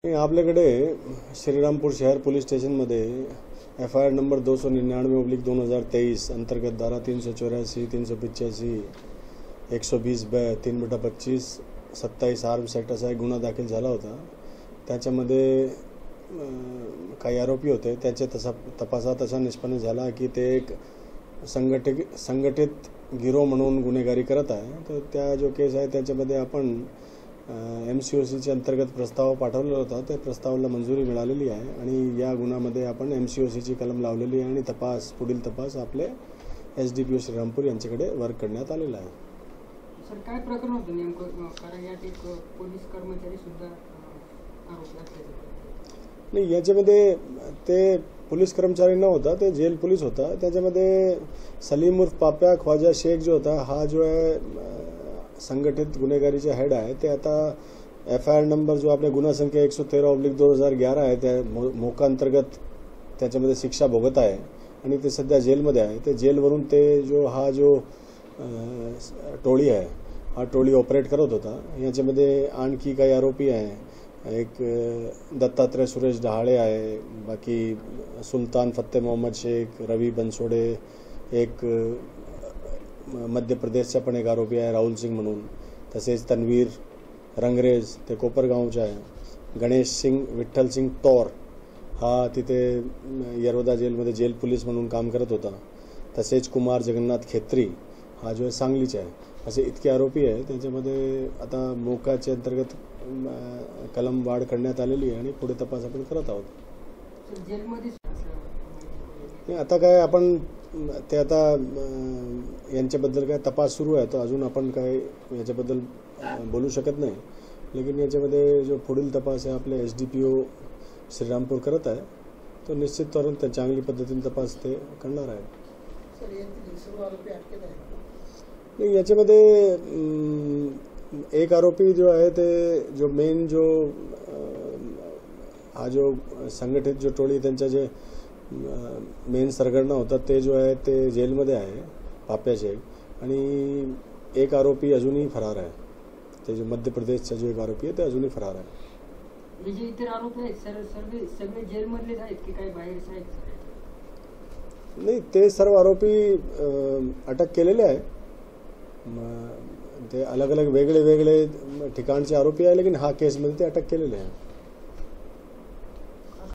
आपल्याकडे श्रीरामपूर शहर पोलीस स्टेशनमध्ये FIR नंबर 299/2023 अंतर्गत धारा 384, 385, 120 3/25, 27 आर्म्स ॲक्ट असा एक गुन्हा दाखल झाला होता। त्याच्यामध्ये काही आरोपी होते। त्याचे तपासात असा निष्पन्न झाला की ते एक संघटित गिरोह म्हणून गुन्हेगारी करत आहे। तर त्या जो केस आहे त्याच्यामध्ये आपण MCOCच्या अंतर्गत प्रस्ताव पाठवलेला होता। त्या प्रस्तावाला मंजुरी मिळालेली आहे आणि या गुन्ह्यामध्ये आपण MCOCची कलम लावलेली आहे आणि पुढील तपास आपले SDPO श्रीरामपूर यांच्याकडे वर्क करण्यात आलेला आहे। सर काय प्रकरण होतं नेमकं, कारण यात एक पोलीस कर्मचारी सुद्धा आरोपी असल्याचं? नाही, याच्यामध्ये ते पोलीस कर्मचारी न होता, ते जेल पोलीस होता। त्याच्यामध्ये सलीम उर्फ पाप्या ख्वाजा शेख जो होता, हा जो आहे संघटित गुन्हेगारीचा हेड आहे। ते आता FIR नंबर जो आपल्या गुन्हा संख्या 113/2011 आहे त्या मोका अंतर्गत त्याच्यामध्ये शिक्षा भोगत आहे आणि ते सध्या जेलमध्ये आहे। ते जेलवरून ते हा जो टोळी आहे, हा टोळी ऑपरेट करत होता। याच्यामध्ये आणखी काही आरोपी आहे, एक दत्तात्रय सुरेश डहाळे आहे, बाकी सुलतान फत्ते मोहम्मद शेख, रवी बनसोडे, एक मध्य प्रदेशचा पण एक आरोपी आहे राहुल सिंग म्हणून, तसेच तन्वीर रंगरेज ते कोपरगावचा आहे, गणेश सिंग विठ्ठल सिंग तौर हा तिथे यरवदा जेलमध्ये जेल पोलीस म्हणून काम करत होता, तसेच कुमार जगन्नाथ खेत्री हा जो आहे सांगलीचा आहे। असे इतके आरोपी आहे। त्याच्यामध्ये आता मोकाच्या अंतर्गत कलम वाढ करण्यात आलेली आहे आणि पुढे तपास आपण करत आहोत। आता काय आपण ते आता यांच्याबद्दल काय तपास सुरू आहे, तर अजून आपण काय याच्याबद्दल बोलू शकत नाही। लेकिन याच्यामध्ये जो पुढील तपास आहे आपले SDPO श्रीरामपूर करत आहे, तो निश्चित तौर ते चांगली पद्धतीने तपास ते करणार आहे। नाही, याच्यामध्ये एक आरोपी जो आहे ते जो मेन जो हा जो संघटित जो टोळी त्यांच्या जे मेन सरगणा होता ते जो आहे ते जेलमध्ये आहे पाप्या शेख, आणि एक आरोपी अजूनही फरार आहे। ते जो मध्य प्रदेशचा जो एक आरोपी आहे ते अजूनही फरार आहे। जे इतर आरोपी आहेत सगळे जेलमधलेच आहेत की काही बाहेरचे आहेत? नाही, ते सर्व आरोपी अटक केलेले आहे। ते अलग अलग वेगळे ठिकाणचे आरोपी आहे, लेकिन हा केसमध्ये ते अटक केलेले आहे।